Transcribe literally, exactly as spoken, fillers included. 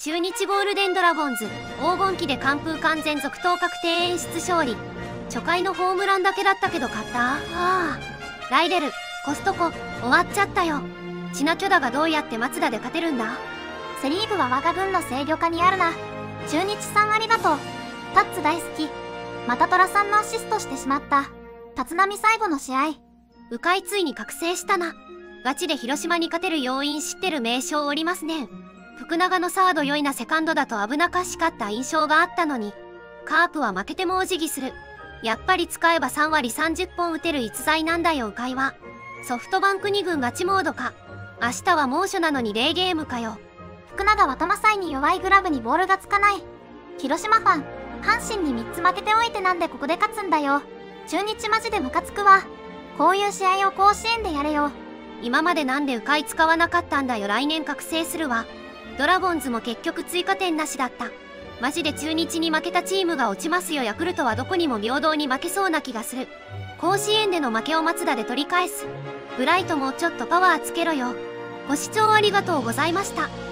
中日ゴールデンドラゴンズ黄金期で完封完全続投確定演出勝利。初回のホームランだけだったけど勝った。ああライデルコストコ終わっちゃったよ。チナキョダがどうやって松田で勝てるんだ。 セリーグは我が軍の制御下にあるな。中日さんありがとう。タッツ大好き。また虎さんのアシストしてしまった。立浪最後の試合。 迂回ついに覚醒したな。ガチで広島に勝てる要因知ってる名称おりますねん。福永のサード良いなセカンドだと危なっかしかった印象があったのに、カープは負けてもお辞儀する。やっぱり使えばさんわりさんじゅっぽん打てる逸材なんだよ迂回は。ソフトバンクに軍ガチモードか。明日は猛暑なのにデーゲームかよ。 福永は玉祭に弱いグラブにボールがつかない。広島ファン、阪神にみっつ負けておいてなんでここで勝つんだよ。中日マジでムカつくわ。こういう試合を甲子園でやれよ。 今までなんで迂回使わなかったんだよ。来年覚醒するわ。ドラゴンズも結局追加点なしだった。マジで中日に負けたチームが落ちますよ。ヤクルトはどこにも平等に負けそうな気がする。甲子園での負けを松田で取り返す。ブライトもちょっとパワーつけろよ。ご視聴ありがとうございました。